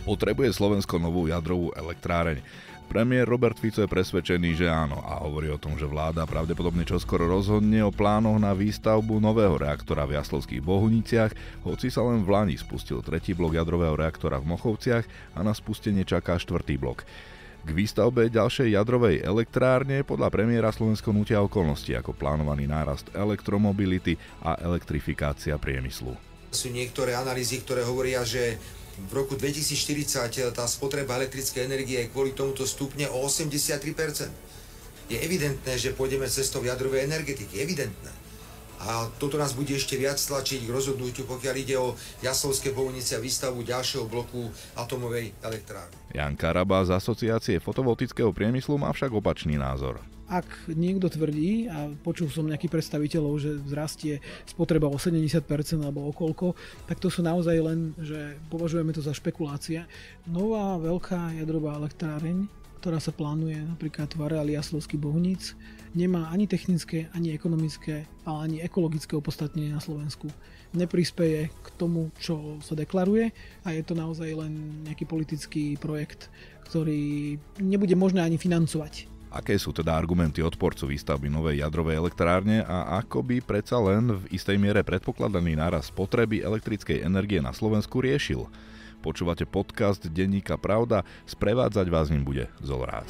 Potrebuje Slovensko novú jadrovú elektráreň? Premiér Robert Fico je presvedčený, že áno a hovorí o tom, že vláda pravdepodobne čoskoro rozhodne o plánoch na výstavbu nového reaktora v Jaslovských Bohuniciach, hoci sa len v lani spustil tretí blok jadrového reaktora v Mochovciach a na spustenie čaká štvrtý blok. K výstavbe ďalšej jadrovej elektrárne podľa premiéra Slovensko nútia okolnosti ako plánovaný nárast elektromobility a elektrifikácia priemyslu. Sú niektoré analýzy, ktoré hovoria, že v roku 2040 tá spotreba elektrickej energie kvôli tomuto stupne o 83%. Je evidentné, že pôjdeme cestou jadrovej energetiky. Evidentné. A toto nás bude ešte viac tlačiť k rozhodnutiu, pokiaľ ide o Jaslovské Bohunice a výstavbu ďalšieho bloku atomovej elektrárne. Jan Karaba z Asociácie fotovoltického priemyslu má však opačný názor. Ak niekto tvrdí, a počul som nejakých predstaviteľov, že vzrastie spotreba o 70% alebo o koľko, tak to sú naozaj len, že považujeme to za špekulácia. Nová veľká jadrová elektráreň, ktorá sa plánuje napríklad v areáli Jaslovských Bohuníc, nemá ani technické, ani ekonomické, ale ani ekologické opodstatnenie na Slovensku. Neprispeje k tomu, čo sa deklaruje a je to naozaj len nejaký politický projekt, ktorý nebude možné ani financovať. Aké sú teda argumenty odporcu výstavby novej jadrovej elektrárne a ako by predsa len v istej miere predpokladaný nárast spotreby elektrickej energie na Slovensku riešil? Počúvate podcast denníka Pravda, sprevádzať vás ním bude Zol Rác.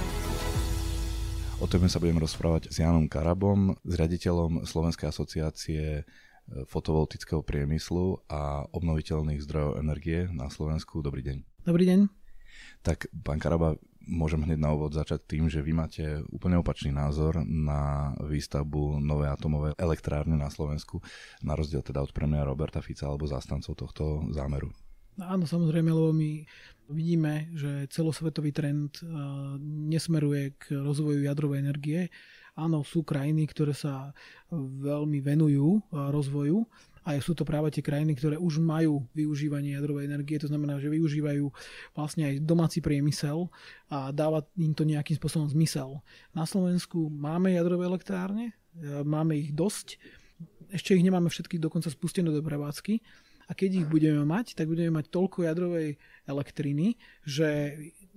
O téme sa budem rozprávať s Janom Karabom, s riaditeľom Slovenskej asociácie fotovoltického priemyslu a obnoviteľných zdrojov energie na Slovensku. Dobrý deň. Dobrý deň. Tak, pán Karaba, môžem hneď na úvod začať tým, že vy máte úplne opačný názor na výstavbu novej atomovej elektrárne na Slovensku, na rozdiel teda od premiéra Roberta Fica alebo zástancov tohto zámeru. Áno, samozrejme, lebo my vidíme, že celosvetový trend nesmeruje k rozvoju jadrovej energie. Áno, sú krajiny, ktoré sa veľmi venujú rozvoju, a sú to práve tie krajiny, ktoré už majú využívanie jadrovej energie, to znamená, že využívajú vlastne aj domáci priemysel a dáva im to nejakým spôsobom zmysel. Na Slovensku máme jadrové elektrárne, máme ich dosť, ešte ich nemáme všetky dokonca spustené do prevádzky a keď ich budeme mať, tak budeme mať toľko jadrovej elektriny, že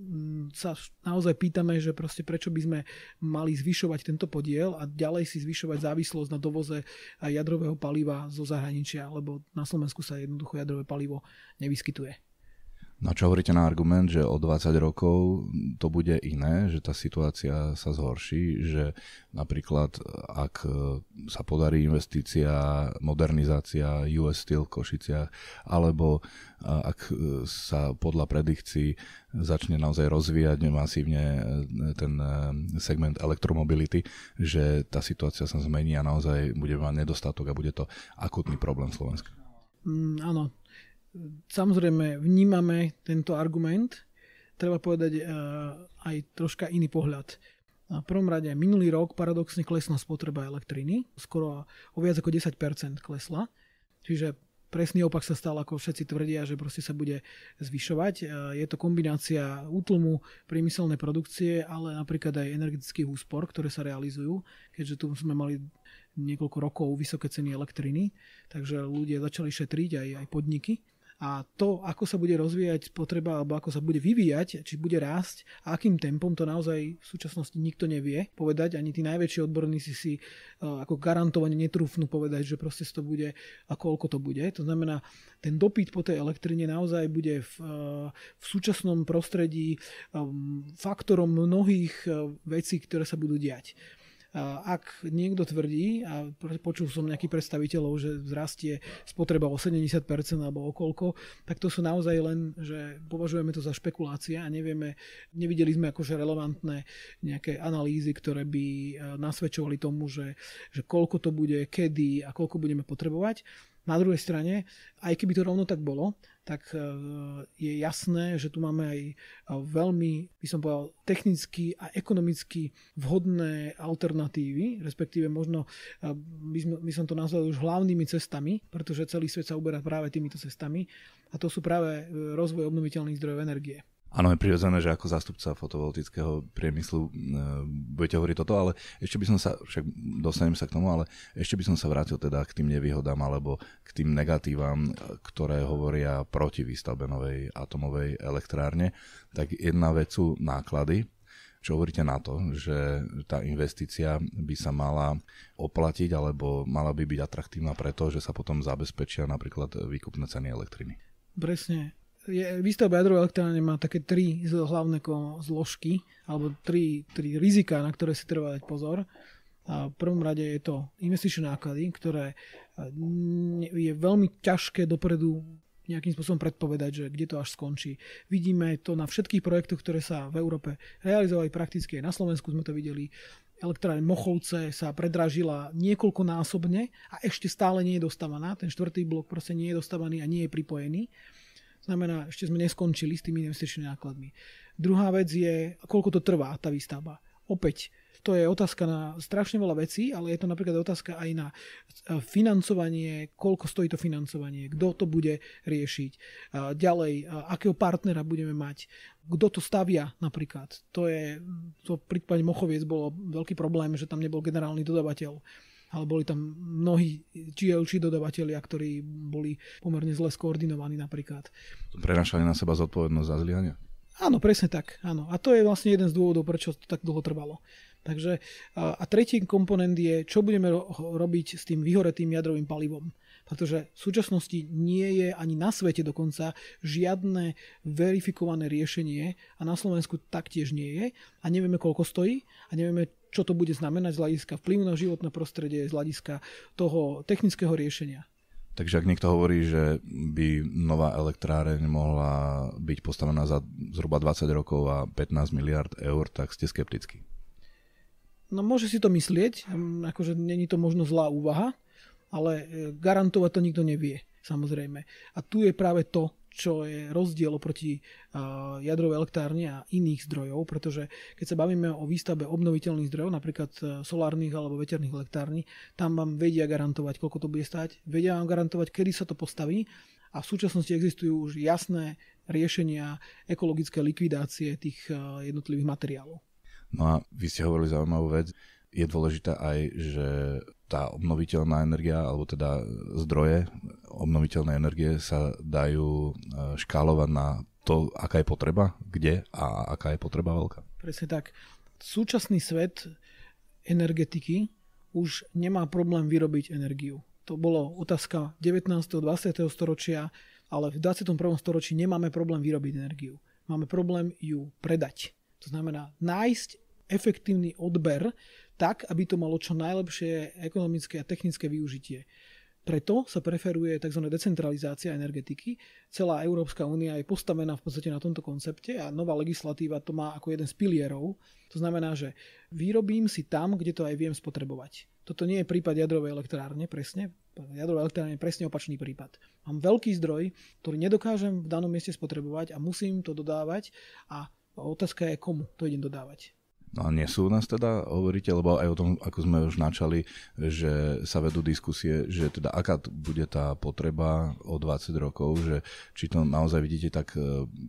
sa naozaj pýtame, že proste prečo by sme mali zvyšovať tento podiel a ďalej si zvyšovať závislosť na dovoze jadrového paliva zo zahraničia, lebo na Slovensku sa jednoducho jadrové palivo nevyskytuje. No čo hovoríte na argument, že o 20 rokov to bude iné, že tá situácia sa zhorší, že napríklad ak sa podarí investícia, modernizácia US Steel v Košiciach, alebo ak sa podľa predikcií začne naozaj rozvíjať masívne ten segment elektromobility, že tá situácia sa zmení a naozaj bude mať nedostatok a bude to akutný problém Slovenska. Áno. Samozrejme, vnímame tento argument. Treba povedať aj troška iný pohľad. Na prvom rade minulý rok paradoxne klesla spotreba elektriny. Skoro o viac ako 10% klesla. Čiže presný opak sa stal, ako všetci tvrdia, že proste sa bude zvyšovať. Je to kombinácia útlmu priemyselnej produkcie, ale napríklad aj energetických úspor, ktoré sa realizujú, keďže tu sme mali niekoľko rokov vysoké ceny elektriny, takže ľudia začali šetriť aj podniky. A to, ako sa bude rozvíjať spotreba alebo ako sa bude vyvíjať, či bude rásť a akým tempom, to naozaj v súčasnosti nikto nevie povedať. Ani tí najväčší odborníci si ako garantovane netrúfnú povedať, že proste to bude a koľko to bude. To znamená, ten dopyt po tej elektrine naozaj bude v súčasnom prostredí faktorom mnohých vecí, ktoré sa budú diať. Ak niekto tvrdí, a počul som nejakých predstaviteľov, že vzrastie spotreba o 70% alebo o koľko, tak to sú naozaj len, že považujeme to za špekulácia a nevideli sme akože relevantné nejaké analýzy, ktoré by nasvedčovali tomu, že koľko to bude, kedy a koľko budeme potrebovať. Na druhej strane, aj keby to rovno tak bolo, tak je jasné, že tu máme aj veľmi, by som povedal, technicky a ekonomicky vhodné alternatívy, respektíve možno by som to nazval už hlavnými cestami, pretože celý svet sa uberá práve týmito cestami a to sú práve rozvoj obnoviteľných zdrojov energie. Áno, je prirodzené, že ako zástupca fotovoltického priemyslu budete hovoriť toto, ale ešte by som sa, však dostanem sa k tomu, ale ešte by som sa vrátil teda k tým nevýhodám alebo k tým negatívam, ktoré hovoria proti výstavbe novej atomovej elektrárne. Tak jedna vec sú náklady. Čo hovoríte na to, že tá investícia by sa mala oplatiť alebo mala by byť atraktívna preto, že sa potom zabezpečia napríklad výkupné ceny elektriny? Presne. Výstavba jadrovej elektrárne má také 3 hlavné zložky, alebo 3 rizika, na ktoré si treba dať pozor. A v prvom rade je to investičné náklady, ktoré je veľmi ťažké dopredu nejakým spôsobom predpovedať, že kde to až skončí. Vidíme to na všetkých projektoch, ktoré sa v Európe realizovali, prakticky aj na Slovensku sme to videli. Elektrárne Mochovce sa predražila niekoľkonásobne a ešte stále nie je dostávaná. Ten 4. blok proste nie je dostávaný a nie je pripojený. Znamená, ešte sme neskončili s tými investičnými nákladmi. Druhá vec je, koľko to trvá, tá výstavba. Opäť, to je otázka na strašne veľa vecí, ale je to napríklad otázka aj na financovanie, koľko stojí to financovanie, kto to bude riešiť. Ďalej, akého partnera budeme mať, kto to stavia napríklad. To v prípade Mochoviec bolo veľký problém, že tam nebol generálny dodavateľ. Ale boli tam mnohí GLG dodavatelia, ktorí boli pomerne zle skoordinovaní napríklad. Prenášali na seba zodpovednosť za zlyhania? Áno, presne tak. Áno. A to je vlastne jeden z dôvodov, prečo to tak dlho trvalo. Takže, a tretí komponent je, čo budeme robiť s tým vyhoretým jadrovým palivom. Pretože v súčasnosti nie je ani na svete dokonca žiadne verifikované riešenie a na Slovensku taktiež nie je a nevieme, koľko stojí a nevieme, čo to bude znamenať z hľadiska vplyvu na životné prostredie, z hľadiska toho technického riešenia. Takže ak niekto hovorí, že by nová elektráreň mohla byť postavená za zhruba 20 rokov a 15 miliard eur, tak ste skeptickí. No môže si to myslieť, akože není to možno zlá úvaha, ale garantovať to nikto nevie, samozrejme. A tu je práve to, čo je rozdiel oproti jadrovej elektrárne a iných zdrojov, pretože keď sa bavíme o výstavbe obnoviteľných zdrojov, napríklad solárnych alebo veterných elektrární, tam vám vedia garantovať, koľko to bude stáť, vedia vám garantovať, kedy sa to postaví a v súčasnosti existujú už jasné riešenia ekologické likvidácie tých jednotlivých materiálov. No a vy ste hovorili zaujímavú vec. Je dôležité aj, že tá obnoviteľná energia, alebo teda zdroje obnoviteľnej energie sa dajú škálovať na to, aká je potreba, kde a aká je potreba veľká. Presne tak. Súčasný svet energetiky už nemá problém vyrobiť energiu. To bolo otázka 19. 20. storočia, ale v 21. storočí nemáme problém vyrobiť energiu. Máme problém ju predať. To znamená nájsť efektívny odber tak, aby to malo čo najlepšie ekonomické a technické využitie. Preto sa preferuje tzv. Decentralizácia energetiky. Celá Európska únia je postavená v podstate na tomto koncepte a nová legislatíva to má ako jeden z pilierov. To znamená, že vyrobím si tam, kde to aj viem spotrebovať. Toto nie je prípad jadrovej elektrárne, presne. Jadrová elektrárne je presne opačný prípad. Mám veľký zdroj, ktorý nedokážem v danom mieste spotrebovať a musím to dodávať a otázka je, komu to idem dodávať. No a nie sú u nás teda, hovoríte, lebo aj o tom, ako sme už načali, že sa vedú diskusie, že teda aká bude tá potreba o 20 rokov, že či to naozaj vidíte tak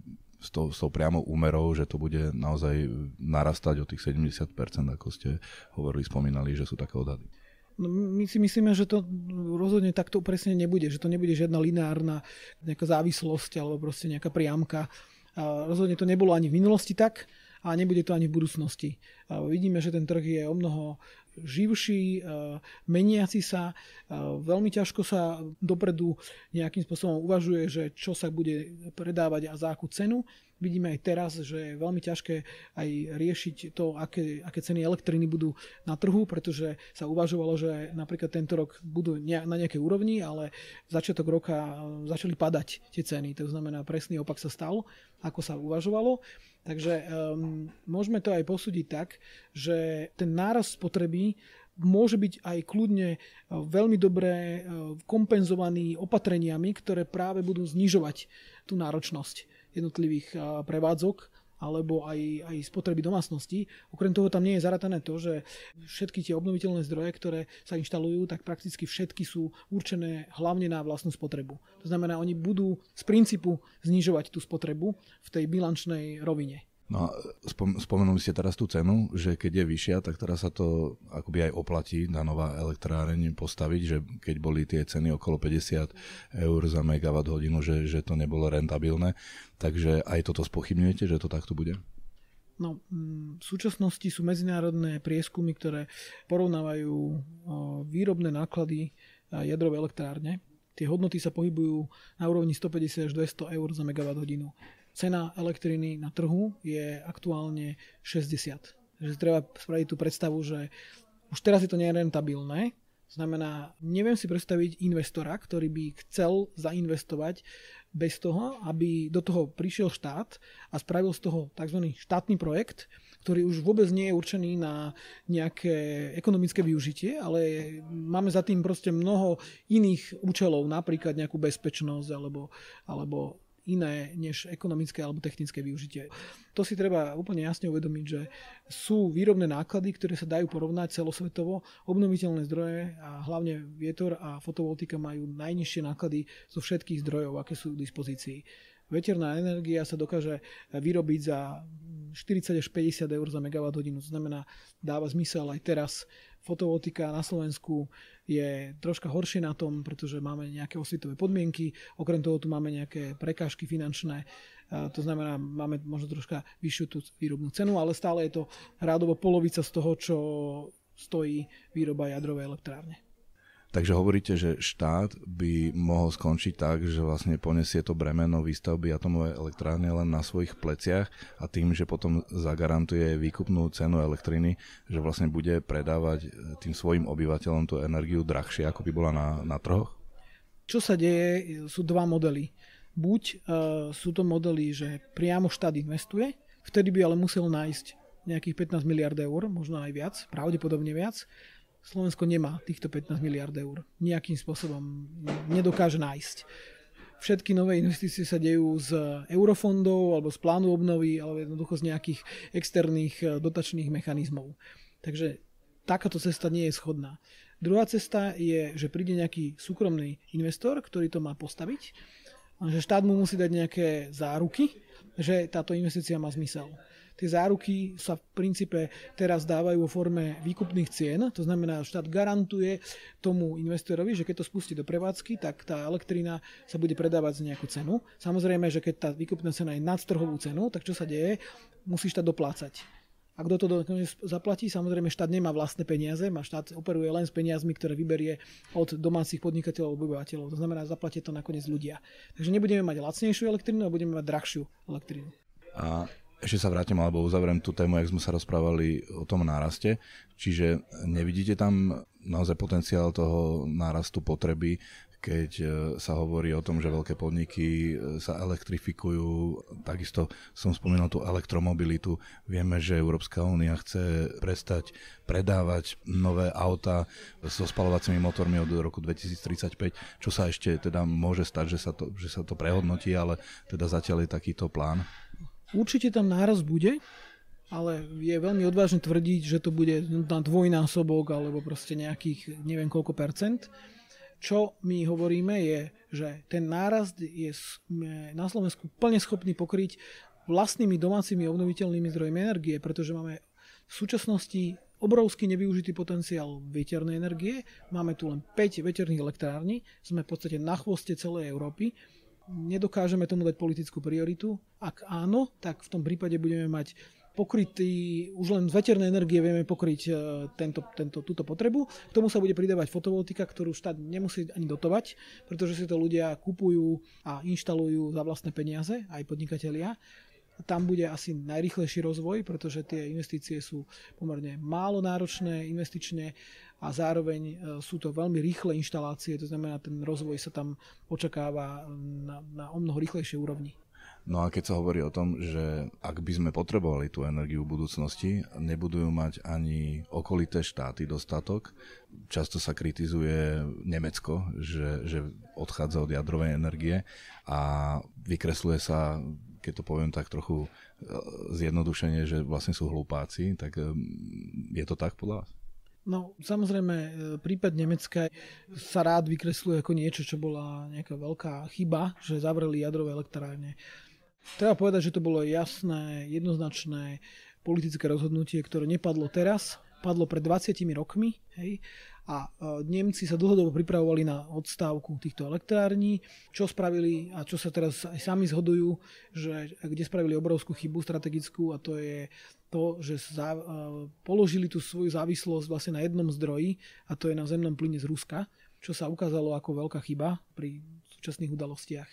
s tou priamou úmerou, že to bude naozaj narastať o tých 70%, ako ste hovorili, spomínali, že sú také odhady. No my si myslíme, že to rozhodne takto presne nebude, že to nebude žiadna lineárna nejaká závislosť alebo proste nejaká priamka. A rozhodne to nebolo ani v minulosti tak, a nebude to ani v budúcnosti. Vidíme, že ten trh je o mnoho živší, meniaci sa, veľmi ťažko sa dopredu nejakým spôsobom uvažuje, že čo sa bude predávať a za akú cenu. Vidíme aj teraz, že je veľmi ťažké aj riešiť to, aké ceny elektriny budú na trhu, pretože sa uvažovalo, že napríklad tento rok budú na nejakej úrovni, ale začiatok roka začali padať tie ceny. To znamená, presný opak sa stal, ako sa uvažovalo. Takže môžeme to aj posúdiť tak, že ten nárast spotreby môže byť aj kľudne veľmi dobre kompenzovaný opatreniami, ktoré práve budú znižovať tú náročnosť jednotlivých prevádzok alebo aj spotreby domácností. Okrem toho tam nie je zaratané to, že všetky tie obnoviteľné zdroje, ktoré sa inštalujú, tak prakticky všetky sú určené hlavne na vlastnú spotrebu. To znamená, oni budú z princípu znižovať tú spotrebu v tej bilančnej rovine. No a spomenuli ste teraz tú cenu, že keď je vyššia, tak teraz sa to akoby aj oplatí na nová elektráreň postaviť, že keď boli tie ceny okolo 50 eur za megawatt hodinu, že to nebolo rentabilné. Takže aj toto spochybňujete, že to takto bude? No, v súčasnosti sú medzinárodné prieskumy, ktoré porovnávajú výrobné náklady jadrovej elektrárne. Tie hodnoty sa pohybujú na úrovni 150 až 200 eur za megawatt hodinu. Cena elektriny na trhu je aktuálne 60. Takže treba spraviť tú predstavu, že už teraz je to nerentabilné. Znamená, neviem si predstaviť investora, ktorý by chcel zainvestovať bez toho, aby do toho prišiel štát a spravil z toho tzv. Štátny projekt, ktorý už vôbec nie je určený na nejaké ekonomické využitie, ale máme za tým proste mnoho iných účelov, napríklad nejakú bezpečnosť alebo iné než ekonomické alebo technické využitie. To si treba úplne jasne uvedomiť, že sú výrobné náklady, ktoré sa dajú porovnať celosvetovo. Obnoviteľné zdroje a hlavne vietor a fotovoltika majú najnižšie náklady zo všetkých zdrojov, aké sú k dispozícii. Veterná energia sa dokáže vyrobiť za 40 až 50 eur za megawatt hodinu. To znamená, dáva zmysel aj teraz. Fotovoltika na Slovensku je troška horšie na tom, pretože máme nejaké osvetové podmienky. Okrem toho tu máme nejaké prekážky finančné. To znamená, máme možno troška vyššiu tú výrobnú cenu, ale stále je to rádovo polovica z toho, čo stojí výroba jadrovej elektrárne. Takže hovoríte, že štát by mohol skončiť tak, že vlastne poniesie to bremeno výstavby atomovej elektrárne len na svojich pleciach a tým, že potom zagarantuje výkupnú cenu elektriny, že vlastne bude predávať tým svojim obyvateľom tú energiu drahšie, ako by bola na trhoch? Čo sa deje, sú dva modely. Buď sú to modely, že priamo štát investuje, vtedy by ale musel nájsť nejakých 15 miliard eur, možno aj viac, pravdepodobne viac. Slovensko nemá týchto 15 miliard eur. Nejakým spôsobom nedokáže nájsť. Všetky nové investície sa dejú z eurofondov alebo z plánu obnovy alebo jednoducho z nejakých externých dotačných mechanizmov. Takže takáto cesta nie je schodná. Druhá cesta je, že príde nejaký súkromný investor, ktorý to má postaviť, že štát mu musí dať nejaké záruky, že táto investícia má zmysel. Tie záruky sa v princípe teraz dávajú vo forme výkupných cien, to znamená, že štát garantuje tomu investorovi, že keď to spustí do prevádzky, tak tá elektrina sa bude predávať za nejakú cenu. Samozrejme, že keď tá výkupná cena je nad trhovú cenu, tak čo sa deje? Musí štát doplácať. A kto to zaplatí? Samozrejme, štát nemá vlastné peniaze, štát operuje len s peniazmi, ktoré vyberie od domácich podnikateľov a obyvateľov. To znamená, zaplatia to nakoniec ľudia. Takže nebudeme mať lacnejšiu elektrínu, a budeme mať drahšiu elektrínu. A ešte sa vrátim alebo uzavriem tú tému, jak sme sa rozprávali o tom náraste. Čiže nevidíte tam naozaj potenciál toho nárastu potreby, keď sa hovorí o tom, že veľké podniky sa elektrifikujú. Takisto som spomínal tú elektromobilitu. Vieme, že Európska únia chce prestať predávať nové auta so spaľovacími motormi od roku 2035, čo sa ešte teda môže stať, že sa to prehodnotí, ale teda zatiaľ je takýto plán. Určite tam nárast bude, ale je veľmi odvážne tvrdiť, že to bude na dvojnásobok alebo proste nejakých neviem koľko percent. Čo my hovoríme je, že ten nárast je na Slovensku plne schopný pokryť vlastnými domácimi obnoviteľnými zdrojmi energie, pretože máme v súčasnosti obrovský nevyužitý potenciál veternej energie. Máme tu len 5 veterných elektrární, sme v podstate na chvoste celej Európy. Nedokážeme tomu dať politickú prioritu. Ak áno, tak v tom prípade budeme mať pokrytý, už len z veternej energie vieme pokryť túto potrebu. K tomu sa bude pridávať fotovoltika, ktorú štát nemusí ani dotovať, pretože si to ľudia kupujú a inštalujú za vlastné peniaze, aj podnikatelia. Tam bude asi najrýchlejší rozvoj, pretože tie investície sú pomerne málo náročné investične a zároveň sú to veľmi rýchle inštalácie, to znamená, ten rozvoj sa tam očakáva na o mnoho rýchlejšej úrovni. No a keď sa hovorí o tom, že ak by sme potrebovali tú energiu v budúcnosti, nebudú mať ani okolité štáty dostatok. Často sa kritizuje Nemecko, že odchádza od jadrovej energie a vykresluje sa, keď to poviem tak trochu zjednodušenie, že vlastne sú hlupáci, tak je to tak podľa vás? No, samozrejme, prípad Nemecka sa rád vykresluje ako niečo, čo bola nejaká veľká chyba, že zavreli jadrové elektrárne. Treba povedať, že to bolo jasné, jednoznačné politické rozhodnutie, ktoré nepadlo teraz, padlo pred 20 rokmi, hej, a Nemci sa dlhodobo pripravovali na odstávku týchto elektrární. Čo spravili a čo sa teraz aj sami zhodujú, že kde spravili obrovskú chybu strategickú, a to je to, že položili tú svoju závislosť vlastne na jednom zdroji, a to je na zemnom plyne z Ruska, čo sa ukázalo ako veľká chyba pri súčasných udalostiach.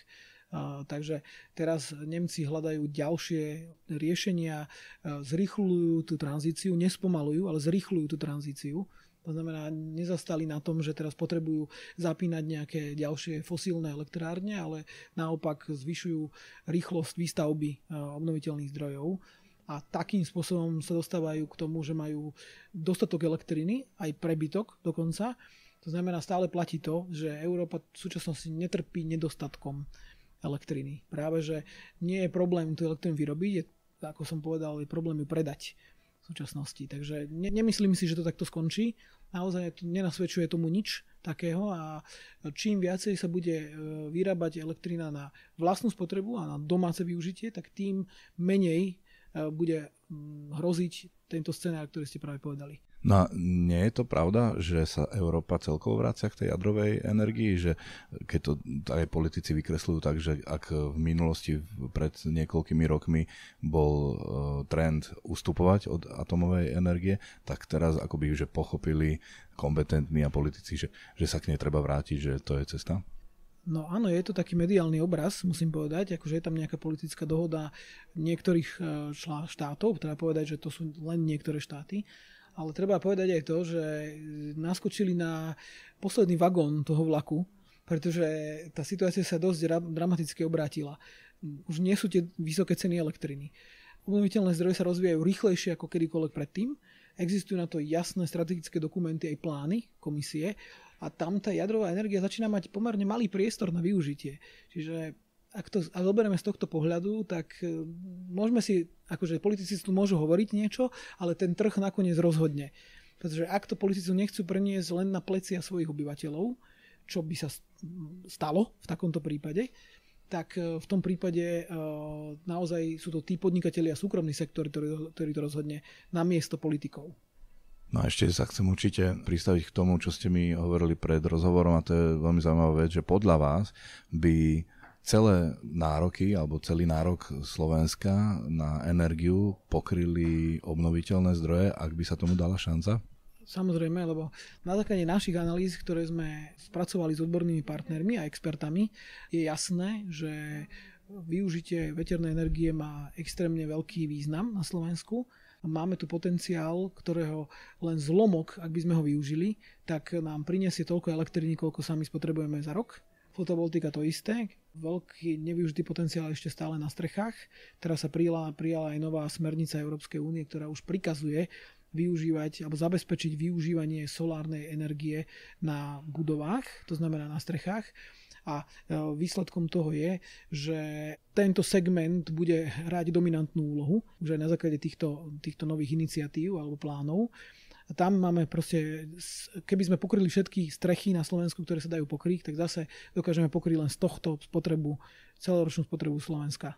Takže teraz Nemci hľadajú ďalšie riešenia, zrýchľujú tú tranzíciu, nespomalujú, ale zrýchľujú tú tranzíciu. To znamená, nezastali na tom, že teraz potrebujú zapínať nejaké ďalšie fosílne elektrárne, ale naopak zvyšujú rýchlosť výstavby obnoviteľných zdrojov. A takým spôsobom sa dostávajú k tomu, že majú dostatok elektriny, aj prebytok dokonca. To znamená, stále platí to, že Európa v súčasnosti netrpí nedostatkom elektriny. Práve, že nie je problém tú elektrínu vyrobiť, ako som povedal, je problém ju predať v súčasnosti. Takže nemyslím si, že to takto skončí. Naozaj nenasvedčuje tomu nič takého, a čím viacej sa bude vyrábať elektrina na vlastnú spotrebu a na domáce využitie, tak tým menej bude hroziť tento scenár, ktorý ste práve povedali. No nie je to pravda, že sa Európa celkovo vracia k tej jadrovej energii, že keď to aj politici vykresľujú tak, že ak v minulosti pred niekoľkými rokmi bol trend ustupovať od atomovej energie, tak teraz akoby že pochopili kompetentní a politici, že sa k nej treba vrátiť, že to je cesta? No áno, je to taký mediálny obraz, musím povedať, akože je tam nejaká politická dohoda niektorých štátov, treba povedať, že to sú len niektoré štáty, ale treba povedať aj to, že naskočili na posledný vagón toho vlaku, pretože tá situácia sa dosť dramaticky obrátila. Už nie sú tie vysoké ceny elektriny. Obnoviteľné zdroje sa rozvíjajú rýchlejšie ako kedykoľvek predtým. Existujú na to jasné strategické dokumenty aj plány komisie, a tam tá jadrová energia začína mať pomerne malý priestor na využitie. Čiže ak to zoberieme z tohto pohľadu, tak môžeme si, akože politici tu môžu hovoriť niečo, ale ten trh nakoniec rozhodne. Pretože ak to politici nechcú preniesť len na plecia svojich obyvateľov, čo by sa stalo v takomto prípade, tak v tom prípade naozaj sú to tí podnikatelia a súkromný sektor, ktorý to rozhodne namiesto politikov. No a ešte sa chcem určite pristaviť k tomu, čo ste mi hovorili pred rozhovorom, a to je veľmi zaujímavá vec, že podľa vás by celé nároky alebo celý nárok Slovenska na energiu pokryli obnoviteľné zdroje, ak by sa tomu dala šanca? Samozrejme, lebo na základe našich analýz, ktoré sme spracovali s odbornými partnermi a expertami, je jasné, že využitie veternej energie má extrémne veľký význam na Slovensku. Máme tu potenciál, ktorého len zlomok, ak by sme ho využili, tak nám prinesie toľko elektriny, koľko sami spotrebujeme za rok. Fotovoltika to isté, veľký nevyužitý potenciál ešte stále na strechách. Teraz sa prijala aj nová smernica Európskej únie, ktorá už prikazuje využívať alebo zabezpečiť využívanie solárnej energie na budovách, to znamená na strechách. A výsledkom toho je, že tento segment bude hrať dominantnú úlohu už aj na základe týchto nových iniciatív alebo plánov. A tam máme proste, keby sme pokryli všetky strechy na Slovensku, ktoré sa dajú pokryť, tak zase dokážeme pokryť len z tohto celoročnú spotrebu Slovenska.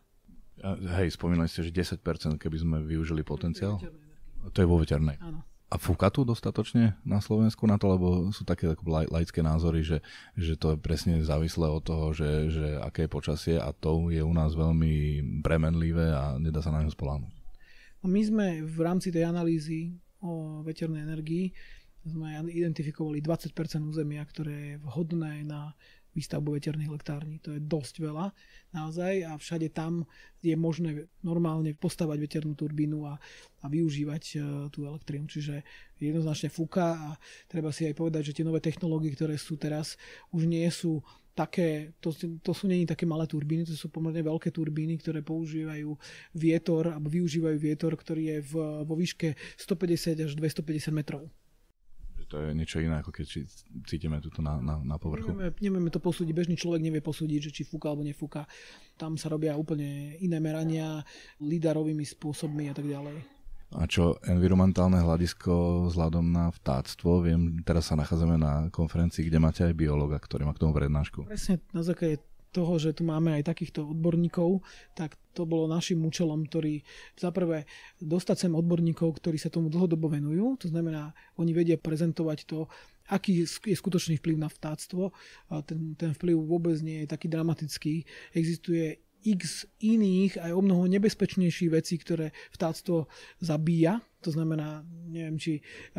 Hej, spomínali ste, že 10%, keby sme využili potenciál? To je vo veternej. Áno. A fúka tu dostatočne na Slovensku na to, lebo sú také laické názory, že to je presne závislé od toho, že aké je počasie, a to je u nás veľmi premenlivé a nedá sa na ňo spoľahnúť. My sme v rámci tej analýzy o veternej energii sme identifikovali 20% územia, ktoré je vhodné na výstavbu veterných elektrární. To je dosť veľa naozaj, a všade tam je možné normálne postavať veternú turbínu a využívať tú elektrínu. Čiže jednoznačne fúka, a treba si aj povedať, že tie nové technológie, ktoré sú teraz, už nie sú také, to sú nie také malé turbíny, to sú pomerne veľké turbíny, ktoré používajú vietor alebo využívajú vietor, ktorý je vo výške 150 až 250 metrov. To je niečo iné, ako keď cítime tuto na povrchu. Nevieme to posúdiť, bežný človek nevie posúdiť, že či fúka alebo nefúka. Tam sa robia úplne iné merania, lidarovými spôsobmi a tak ďalej. A čo environmentálne hľadisko vzhľadom na vtáctvo? Viem, teraz sa nachádzame na konferencii, kde máte aj biológa, ktorý má k tomu prednášku. Presne na základe toho, že tu máme aj takýchto odborníkov, tak to bolo našim účelom, ktorý zaprvé dostať sem odborníkov, ktorí sa tomu dlhodobo venujú. To znamená, oni vedia prezentovať to, aký je skutočný vplyv na vtáctvo. A ten vplyv vôbec nie je taký dramatický. Existuje x iných, aj o mnoho nebezpečnejších vecí, ktoré vtáctvo zabíja. To znamená, neviem, či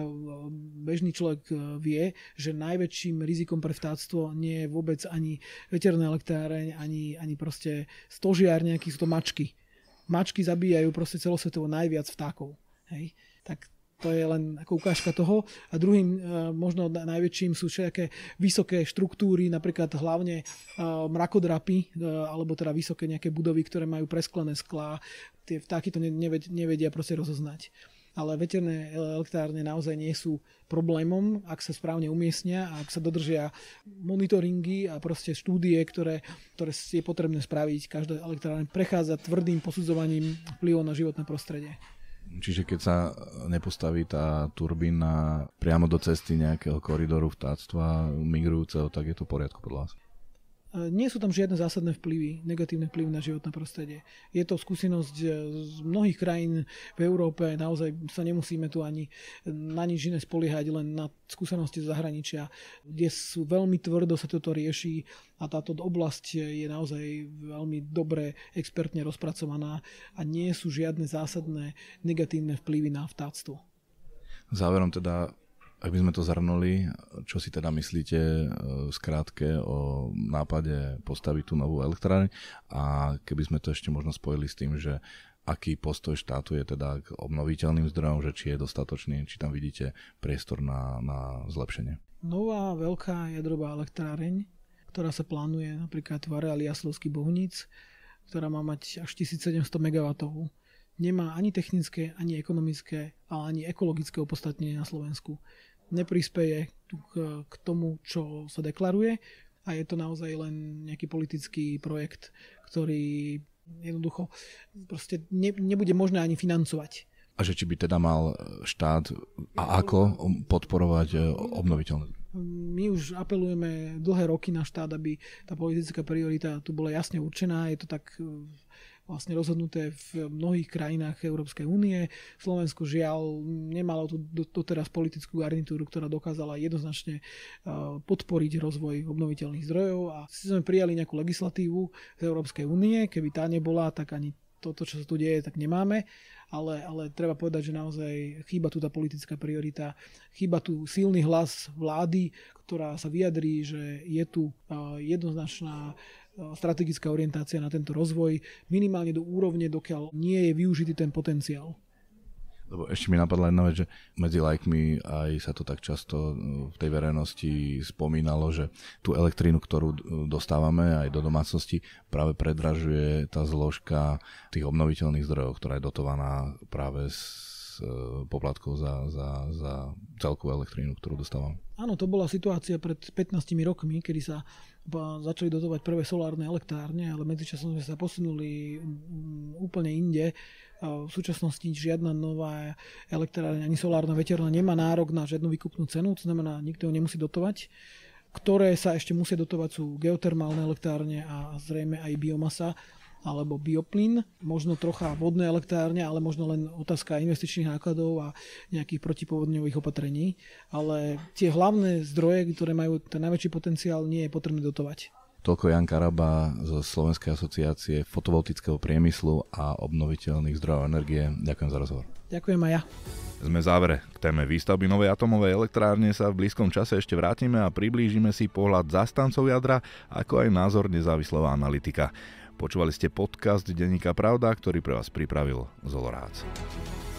bežný človek vie, že najväčším rizikom pre vtáctvo nie je vôbec ani veterná elektráreň, ani proste stožiar, nejaký sú to mačky. Mačky zabíjajú proste celosvetovo najviac vtákov. Hej? Tak to je len ako ukážka toho. A druhým, možno najväčším sú všetké vysoké štruktúry, napríklad hlavne mrakodrapy, alebo teda vysoké nejaké budovy, ktoré majú presklené sklá. Tie vtáky to nevedia proste rozoznať. Ale veterné elektrárne naozaj nie sú problémom, ak sa správne umiestnia a ak sa dodržia monitoringy a proste štúdie, ktoré je potrebné spraviť. Každá elektrárne prechádza tvrdým posudzovaním vplyvov na životné prostredie. Čiže keď sa nepostaví tá turbína priamo do cesty nejakého koridoru vtáctva migrujúceho, tak je to v poriadku podľa vás? Nie sú tam žiadne zásadné vplyvy, negatívne vplyvy na životné prostredie. Je to skúsenosť z mnohých krajín v Európe, naozaj sa nemusíme tu ani na nič iné spoliehať, len na skúsenosti z zahraničia, kde sú veľmi tvrdo sa toto rieši a táto oblasť je naozaj veľmi dobre expertne rozpracovaná a nie sú žiadne zásadné negatívne vplyvy na vtáctvo. Záverom teda, ak by sme to zhrnuli, čo si teda myslíte skrátke o nápade postaviť tú novú elektráreň a keby sme to ešte možno spojili s tým, že aký postoj štátu je teda k obnoviteľným zdrojom, že či je dostatočný, či tam vidíte priestor na zlepšenie. Nová veľká jadrová elektráreň, ktorá sa plánuje napríklad v areáli Jaslovský Bohuníc, ktorá má mať až 1700 MW, nemá ani technické, ani ekonomické, ale ani ekologické opodstatnenie na Slovensku. Neprispeje k tomu, čo sa deklaruje a je to naozaj len nejaký politický projekt, ktorý jednoducho proste nebude možné ani financovať. A že či by teda mal štát a ako podporovať obnoviteľné? My už apelujeme dlhé roky na štát, aby tá politická priorita tu bola jasne určená. Je to tak vlastne rozhodnuté v mnohých krajinách Európskej únie. Slovensko žiaľ nemalo tu doteraz politickú garnitúru, ktorá dokázala jednoznačne podporiť rozvoj obnoviteľných zdrojov a si sme prijali nejakú legislatívu z Európskej únie. Keby tá nebola, tak ani toto, čo sa tu deje, tak nemáme. Ale treba povedať, že naozaj chýba tu tá politická priorita, chýba tu silný hlas vlády, ktorá sa vyjadrí, že je tu jednoznačná strategická orientácia na tento rozvoj, minimálne do úrovne, dokiaľ nie je využitý ten potenciál. Lebo ešte mi napadla jedna vec, že medzi laikmi aj sa to tak často v tej verejnosti spomínalo, že tú elektrínu, ktorú dostávame aj do domácnosti, práve predražuje tá zložka tých obnoviteľných zdrojov, ktorá je dotovaná práve z poplatkov za celkovú elektrínu, ktorú dostávame. Áno, to bola situácia pred 15 rokmi, kedy sa začali dotovať prvé solárne elektrárne, ale medzičasom sme sa posunuli úplne inde. V súčasnosti žiadna nová elektrárne ani solárna veterná nemá nárok na žiadnu výkupnú cenu, to znamená, nikto ho nemusí dotovať. Ktoré sa ešte musia dotovať sú geotermálne elektrárne a zrejme aj biomasa alebo bioplyn, možno trocha vodné elektrárne, ale možno len otázka investičných nákladov a nejakých protipovodňových opatrení. Ale tie hlavné zdroje, ktoré majú ten najväčší potenciál, nie je potrebné dotovať. Toľko Jan Karaba zo Slovenskej asociácie fotovoltického priemyslu a obnoviteľných zdrojov energie. Ďakujem za rozhovor. Ďakujem aj ja. Sme v závere. K téme výstavby novej atomovej elektrárne sa v blízkom čase ešte vrátime a priblížime si pohľad zastancov jadra, ako aj názor nezávislého analytika. Počúvali ste podcast denníka Pravda, ktorý pre vás pripravil Zolorác.